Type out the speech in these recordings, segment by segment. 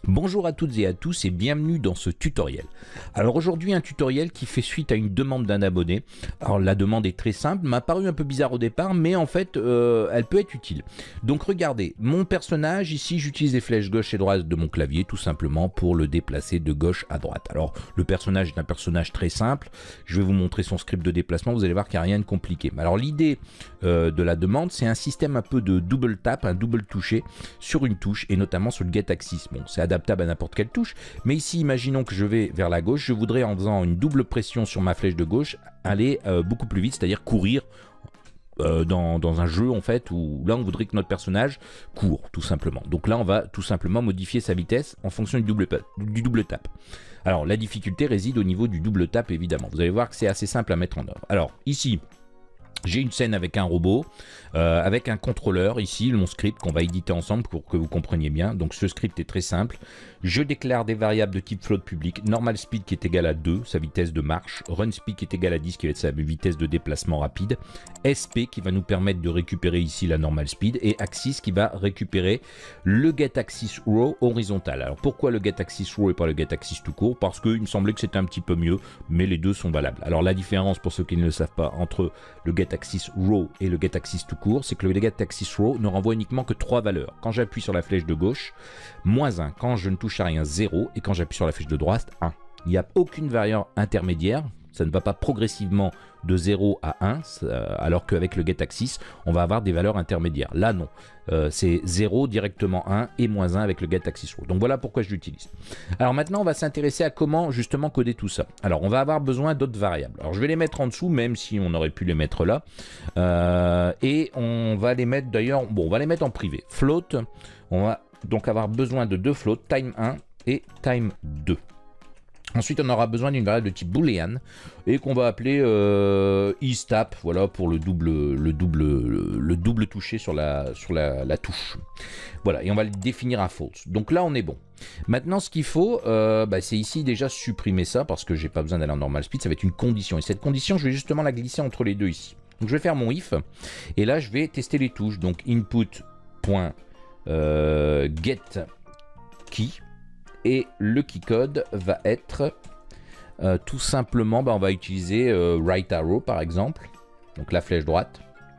Bonjour à toutes et à tous et bienvenue dans ce tutoriel. Alors aujourd'hui un tutoriel qui fait suite à une demande d'un abonné. Alors la demande est très simple, m'a paru un peu bizarre au départ mais en fait elle peut être utile. Donc regardez, mon personnage ici j'utilise les flèches gauche et droite de mon clavier tout simplement pour le déplacer de gauche à droite. Alors le personnage est un personnage très simple, je vais vous montrer son script de déplacement, vous allez voir qu'il n'y a rien de compliqué. Alors l'idée de la demande c'est un système un peu de double tap, un double touché sur une touche et notamment sur le get axis. Bon c'est adaptable à n'importe quelle touche, mais ici imaginons que je vais vers la gauche, je voudrais en faisant une double pression sur ma flèche de gauche aller beaucoup plus vite, c'est-à-dire courir dans un jeu en fait où là on voudrait que notre personnage court tout simplement. Donc là on va tout simplement modifier sa vitesse en fonction du double tap. Alors la difficulté réside au niveau du double tap évidemment. Vous allez voir que c'est assez simple à mettre en œuvre. Alors ici j'ai une scène avec un robot, avec un contrôleur, ici mon script qu'on va éditer ensemble pour que vous compreniez bien. Donc ce script est très simple. Je déclare des variables de type float public, normal speed qui est égal à 2, sa vitesse de marche, run speed qui est égal à 10 qui va être sa vitesse de déplacement rapide, SP qui va nous permettre de récupérer ici la normal speed et axis qui va récupérer le get axis row horizontal. Alors pourquoi le get axis row et pas le get axis tout court? Parce qu'il me semblait que c'était un petit peu mieux, mais les deux sont valables. Alors la différence pour ceux qui ne le savent pas entre le get axis row et le get axis tout court, c'est que le get axis row ne renvoie uniquement que 3 valeurs. Quand j'appuie sur la flèche de gauche, -1, quand je ne touche à rien 0, et quand j'appuie sur la flèche de droite 1. Il n'y a aucune variable intermédiaire, ça ne va pas progressivement de 0 à 1, alors qu'avec le get axis, on va avoir des valeurs intermédiaires. Là non, c'est 0 directement 1 et -1 avec le get axis row. Donc voilà pourquoi je l'utilise. Alors maintenant on va s'intéresser à comment justement coder tout ça. Alors on va avoir besoin d'autres variables. Alors je vais les mettre en dessous, même si on aurait pu les mettre là. Et on va les mettre d'ailleurs, bon on va les mettre en privé. Float, on va donc avoir besoin de deux floats, time 1 et time 2. Ensuite, on aura besoin d'une variable de type boolean et qu'on va appeler isTap, voilà, pour le double touché sur la touche. Voilà, et on va le définir à false. Donc là, on est bon. Maintenant, ce qu'il faut, c'est ici déjà supprimer ça parce que j'ai pas besoin d'aller en normal speed. Ça va être une condition. Et cette condition, je vais justement la glisser entre les deux ici. Donc, je vais faire mon if et là, je vais tester les touches. Donc, input.get key. Et le keycode va être tout simplement, on va utiliser right arrow par exemple, donc la flèche droite.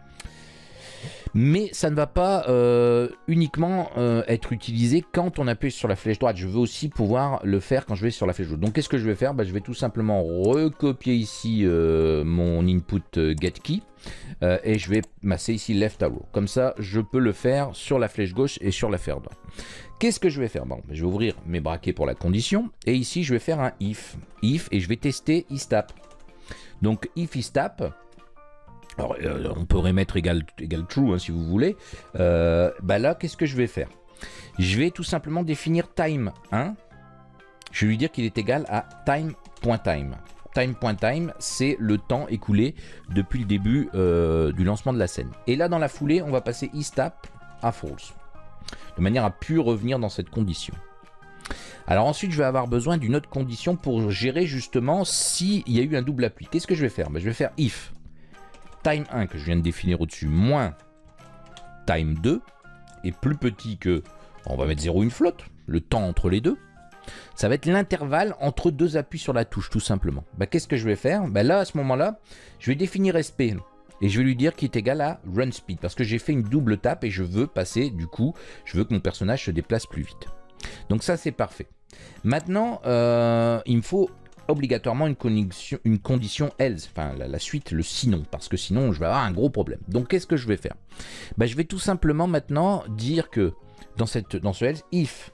Mais ça ne va pas uniquement être utilisé quand on appuie sur la flèche droite. Je veux aussi pouvoir le faire quand je vais sur la flèche droite. Donc qu'est-ce que je vais faire? Je vais tout simplement recopier ici mon input get key. Et je vais masser ici left arrow. Comme ça, je peux le faire sur la flèche gauche et sur la flèche droite. Qu'est-ce que je vais faire? Je vais ouvrir mes braquets pour la condition. Et ici, je vais faire un if. If et je vais tester isTap. Donc, if isTap. Alors, on pourrait mettre égal true hein, si vous voulez. Là, qu'est-ce que je vais faire? Je vais tout simplement définir time 1. Je vais lui dire qu'il est égal à time.time. Time.time, c'est le temps écoulé depuis le début du lancement de la scène. Et là, dans la foulée, on va passer isTap à false, de manière à plus revenir dans cette condition. Alors ensuite, je vais avoir besoin d'une autre condition pour gérer justement s'il y a eu un double appui. Qu'est-ce que je vais faire? Je vais faire if time 1 que je viens de définir au-dessus moins time 2 est plus petit que, on va mettre 0 une flotte, le temps entre les deux. Ça va être l'intervalle entre deux appuis sur la touche, tout simplement. Qu'est-ce que je vais faire? Là, à ce moment-là, je vais définir SP. Et je vais lui dire qu'il est égal à run speed. Parce que j'ai fait une double tape et je veux passer, du coup, je veux que mon personnage se déplace plus vite. Donc ça, c'est parfait. Maintenant, il me faut obligatoirement une condition else. Enfin, la suite, le sinon. Parce que sinon, je vais avoir un gros problème. Donc, qu'est-ce que je vais faire? Je vais tout simplement maintenant dire que dans ce else, if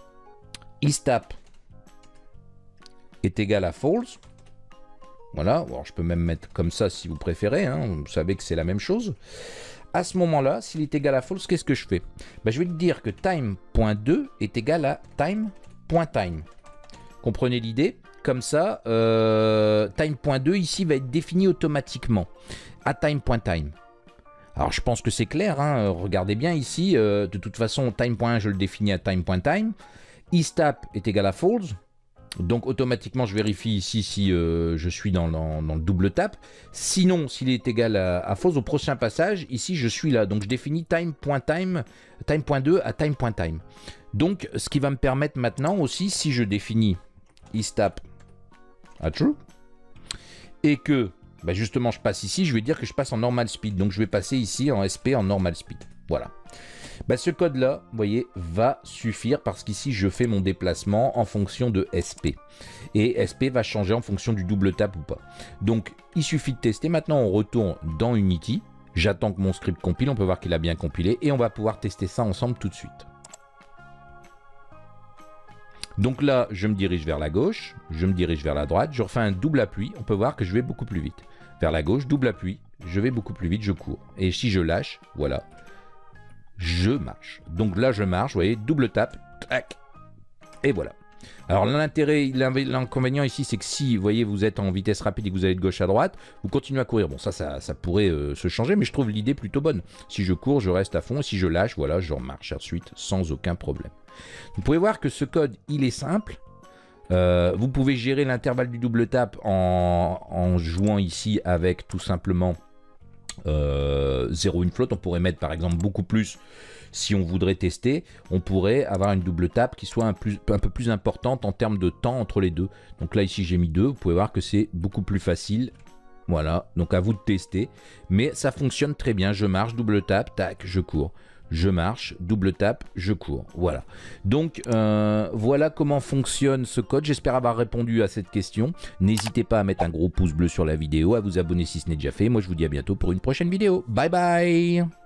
isTap est égal à false. Voilà, alors je peux même mettre comme ça si vous préférez, hein, vous savez que c'est la même chose. À ce moment-là, s'il est égal à false, qu'est-ce que je fais? Je vais lui dire que time.2 est égal à time.time. Comprenez l'idée? Comme ça, time.2 ici va être défini automatiquement à time.time. Alors je pense que c'est clair, hein, regardez bien ici, de toute façon time.1 je le définis à time.time. isTap est égal à false, Donc automatiquement je vérifie ici si je suis dans le double tap. Sinon s'il est égal à false au prochain passage, ici je suis là. Donc je définis time.time, time.2 à time.time. Donc ce qui va me permettre maintenant aussi, si je définis isTap à true et que bah justement je passe ici, je vais dire que je passe en normal speed. Donc je vais passer ici en SP en normal speed. Voilà. Bah, ce code là, vous voyez, va suffire parce qu'ici je fais mon déplacement en fonction de SP. Et SP va changer en fonction du double tap ou pas. Donc il suffit de tester. Maintenant on retourne dans Unity. J'attends que mon script compile, on peut voir qu'il a bien compilé. Et on va pouvoir tester ça ensemble tout de suite. Donc là, je me dirige vers la gauche, je me dirige vers la droite, je refais un double appui, on peut voir que je vais beaucoup plus vite. Vers la gauche, double appui, je vais beaucoup plus vite, je cours. Et si je lâche, voilà, je marche. Donc là, je marche, vous voyez, double tap, tac, et voilà. Alors l'intérêt, l'inconvénient ici, c'est que si, vous voyez, vous êtes en vitesse rapide et que vous allez de gauche à droite, vous continuez à courir. Bon, ça pourrait se changer, mais je trouve l'idée plutôt bonne. Si je cours, je reste à fond, et si je lâche, voilà, je remarche ensuite sans aucun problème. Vous pouvez voir que ce code, il est simple. Vous pouvez gérer l'intervalle du double tap en jouant ici avec tout simplement 0 in float. On pourrait mettre par exemple beaucoup plus si on voudrait tester. On pourrait avoir une double tap qui soit un peu plus importante en termes de temps entre les deux. Donc là ici j'ai mis 2. Vous pouvez voir que c'est beaucoup plus facile. Voilà, donc à vous de tester. Mais ça fonctionne très bien. Je marche, double tap, tac, je cours. Je marche, double tap, je cours. Voilà. Donc, voilà comment fonctionne ce code. J'espère avoir répondu à cette question. N'hésitez pas à mettre un gros pouce bleu sur la vidéo, à vous abonner si ce n'est déjà fait. Moi, je vous dis à bientôt pour une prochaine vidéo. Bye bye!